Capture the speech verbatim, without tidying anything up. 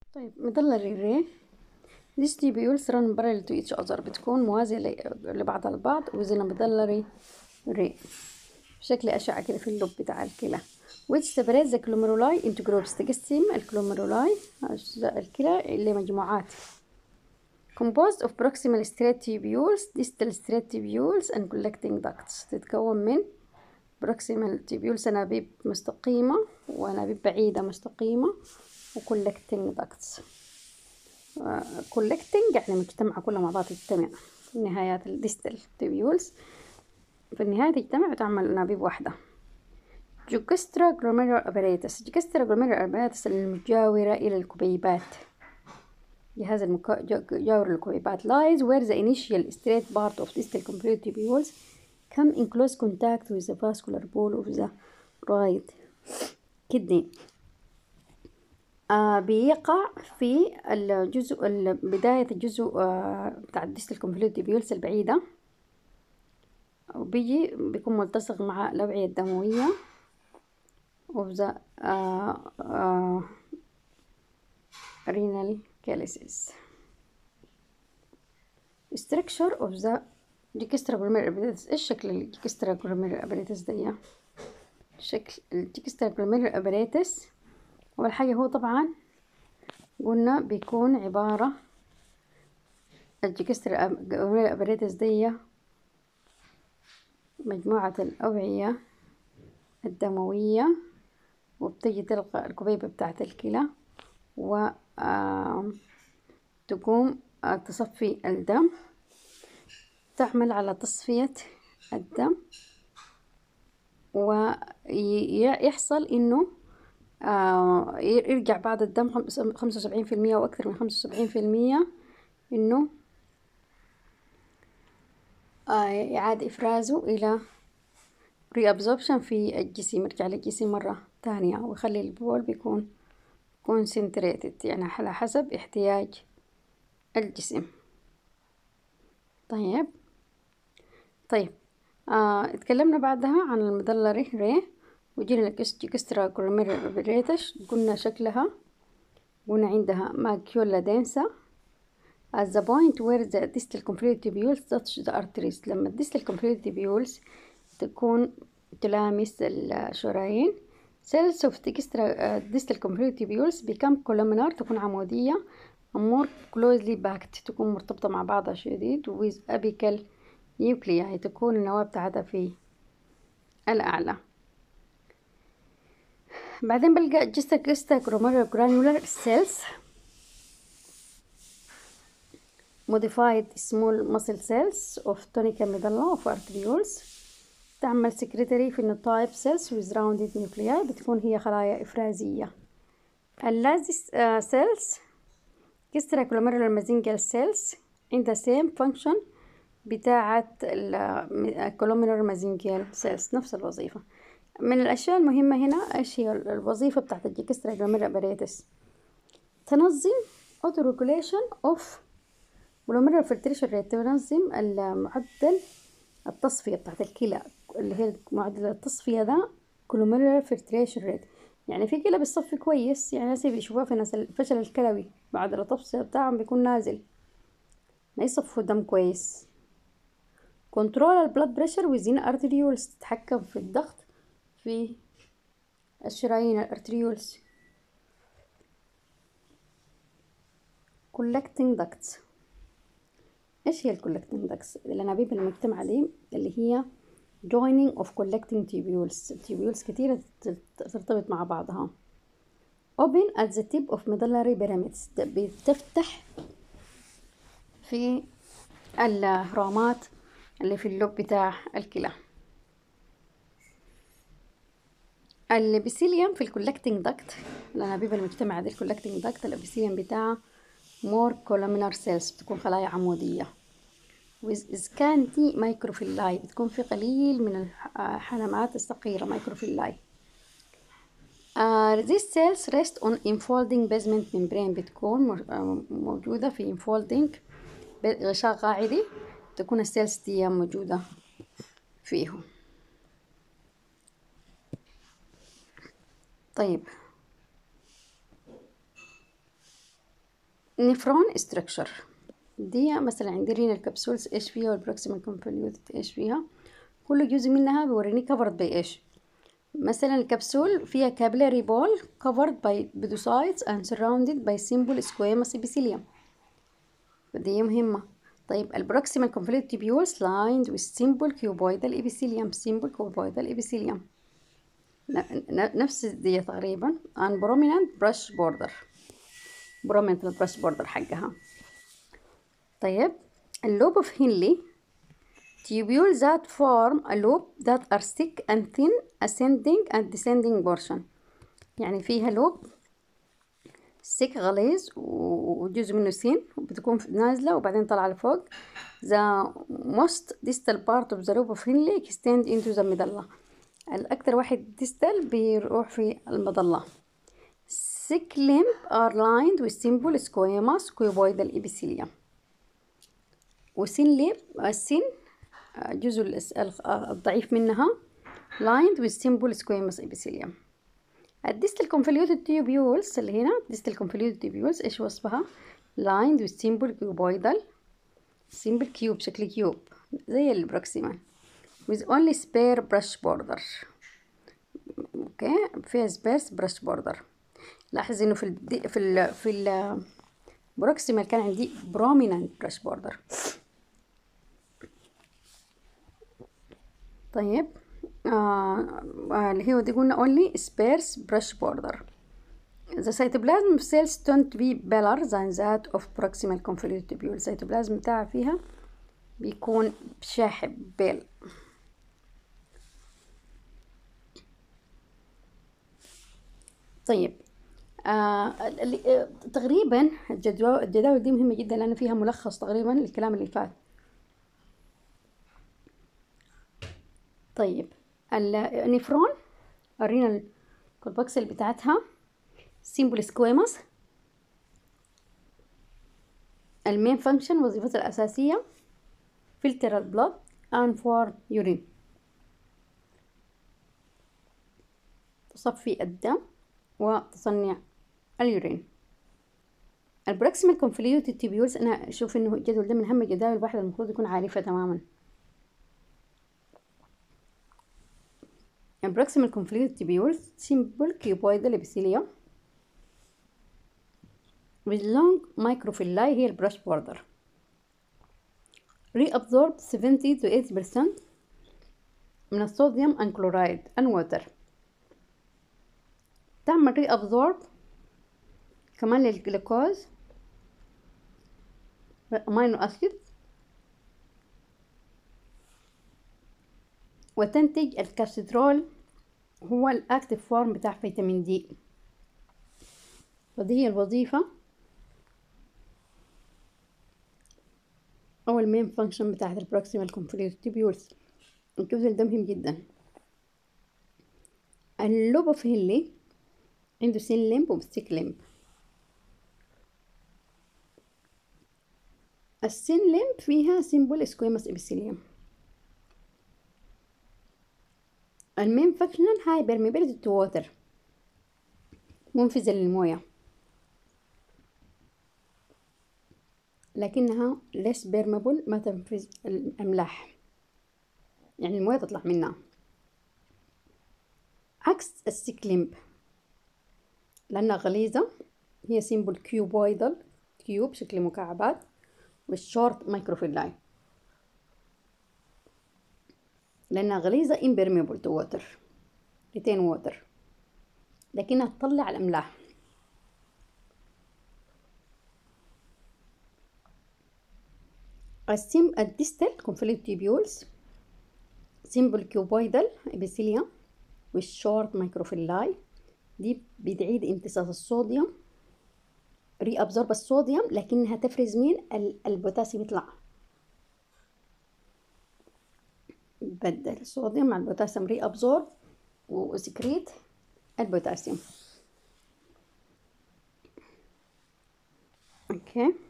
طيب medullary ray these tubules run parallel to each other، بتكون موازية لبعض البعض within a medullary ray بشكل أشعة كده في اللب بتاع الكلى which separates the glomeruli into groups، تقسم الكلوميرولاي أجزاء الكلى لمجموعات composed of proximal straight tubules distal straight tubules and collecting ducts، تتكون من proximal tubules أنابيب مستقيمة وأنابيب بعيدة مستقيمة و collecting ducts. collecting يعني مجتمعة كلها مع بعض تجتمع في نهايات الديستال tubules، في النهاية تجتمع وتعمل أنابيب واحدة. Juxta glomerular apparatus Juxta glomerular apparatus المجاورة إلى الكبيبات، جهاز المجاور للكبيبات lies where the initial straight part of distal complete tubules come in close contact with the vascular wall of the right kidney. آه بيقع في الجزء بداية الجزء آه بتاع الديستال complete tubules البعيدة، وبيجي بيكون ملتصق مع الأوعية الدموية of the uh, uh, renal calyces. structure of the juxta glomerular apparatus. ايش شكل الجكسترا glomerular apparatus دي؟ شكل الجكسترا glomerular apparatus اول حاجة هو طبعا قلنا بيكون عبارة الجكسترا glomerular apparatus دي مجموعة الأوعية الدموية، وبتجي تلقى الكبيبة بتاعة الكلى وتقوم تصفي الدم، تعمل على تصفية الدم، ويحصل إنه يرجع بعد الدم خمسة وسبعين في المية وأكثر من خمسة وسبعين في المية إنه يعاد إفرازه إلى reabsorption في الجسم، يرجع للجسم مرة تانية، ويخلي البول بيكون concentrated يعني على حسب احتياج الجسم. طيب طيب آه اتكلمنا بعدها عن الميدلري ري، وجينا الجكسترا glomerular apparatus. قلنا شكلها، قلنا عندها ماكيولا دنسا at the point where the distal complete tubules touch the arteries. لما الديستال complete tubules تكون تلامس الشرايين cells of distal complete tubules become columnar، تكون عمودية more closely packed، تكون مرتبطة مع بعضها شديد with apical nuclei، يعني تكون النواة بتاعتها في الأعلى. بعدين بلقى juxta glomerular granular cells modified small muscle cells of tunica medulla of arterioles، تعمل secretory phenotype cells with rounded nuclei، بتكون هي خلايا إفرازية. اللازي cells juxta glomerular mesangial cells عندها same function بتاعة الكولومينر مازنجيال سيلز، نفس الوظيفة. من الأشياء المهمة هنا إيش هي الوظيفة بتاعة الجكسترا glomerular apparatus؟ تنظم auto regulation of glomerular filtration rate، تنظم المعدل التصفية بتاعة الكلى، اللي هي معدل التصفية ده glomerular filtration rate. يعني في كلى بتصفي كويس، يعني ناس بيشوفوها في ناس الفشل الكلوي معدل التصفية بتاعهم بيكون نازل، ما يصفوا دم كويس. كنترول البلاد بريشر وزين ارتريولز، تتحكم في الضغط في الشرايين الارتريولز. collecting ducts. ايش هي الكولكتنج ducts؟ الانابيب المجتمعة دي اللي هي joining of collecting tubules، tubules كتيرة ترتبط مع بعضها. open at the tip of medullary pyramids، بتفتح في الرامات اللي في اللب بتاع الكلى. الابيثيليوم في الكولكتنج داكت، الانابيب المجتمعة دي الكولكتنج داكت الابيثيليوم بتاعها more columnar cells، بتكون خلايا عمودية with scanty microphyllae، بتكون في قليل من الحلمات الصغيرة microphyllae. uh, these cells rest on enfolding basement membrane، بتكون موجودة في enfolding غشاء قاعدي، تكون السيلز دي موجودة فيه. طيب نفرون structure دي مثلا عندي رينال كبسولز ايش فيها، والبروكسيمال كونفوليوتد ايش فيها. كل جزء منها بيوريني covered بايش. مثلا الكبسول فيها capillary ball covered by podocytes and surrounded by simple squamous epithelium، فدي مهمة. طيب البروكسيمال كونفوليوتد tubules lined with simple cuboidal epithelium simple cuboidal epithelium نفس دي تقريبا. and prominent brush border prominent brush border حقها. طيب اللوب of هنلي tubules that form a lobe that are thick and thin ascending and descending portion، يعني فيها لوب thick غليظ وجزء منه thin وبتكون نازلة وبعدين طالعة لفوق. the most distal part of the lobe of Henle extend into the medulla، الأكثر واحد distal بيروح في المظلة. thick limb are lined with simple squamous cuboidal epithelium. وسن limb السن الجزء الضعيف منها lined with simple squamous epithelium. الديستال convoluted tubules اللي هنا distal convoluted tubules ايش وصفها؟ lined with simple cuboidal simple cube شكل كيوب زي البروكسيمال with only spare brush border. اوكي فيها sparse brush border. لاحظ انه في ال في ال في البروكسيمال كان عندي prominent brush border. طيب آه اللي هو دي قلنا only sparse brush border. The cytoplasm of cells tend to be paler than that of proximal convoluted tubule. السيتوبلازم بتاعها فيها بيكون شاحب بيل. طيب آه تقريبا الجدول الجداول دي مهمة جدا لأن فيها ملخص تقريبا للكلام اللي فات. طيب النفرون الرينال كوربوكسل بتاعتها simple squamous. المين فانكشن وظيفتها الأساسية filter blood and form urine، تصفي الدم وتصنع اليورين. البروكسيمال كونفوليوتد تيبيولز أنا أشوف إنه الجدول ده من أهم الجداول الواحد المفروض يكون عارفها تماما. البروكسيمال كونفوليوتد تيبيولز simple cuboidal epithelium with long microvilli هي البراش بوردر. reabsorb seventy to eighty percent من الصوديوم and chloride and water. تعمل reabsorb كمان للجلوكوز amino acid وتنتج الكالسيترول هو الاكتيف فورم بتاع فيتامين دي. ودي هي الوظيفة أو المين فانكشن بتاعت البروكسيمال كونفوليوتد تيبيولز. الجزء ده مهم جدا. اللوب اوف هنلي عنده سين لمب وستيك لمب. السين لمب فيها سيمبل سكويموس ابيثيليوم. المين فانكشن هاي بيرميبيليتي تو ووتر، منفذة للمويه، لكنها less permeable ما تنفذ الأملاح، يعني المويه تطلع منها. عكس السيك لمب لأنها غليظة، هي سيمبل كيوبويدال كيوب شكل مكعبات والشورت مايكروفيلاي لأنها غليظة impermeable to water retain water، لكنها تطلع الأملاح. السيم الديستال convoluted tubules simple cuboidal epithelium والشورت مايكروفيلاي دي بتعيد امتصاص الصوديوم، ري ابزورب الصوديوم، لكنها تفرز مين؟ البوتاسيوم يطلع، بدل الصوديوم مع البوتاسيوم ري ابزورب وسكريت البوتاسيوم. اوكي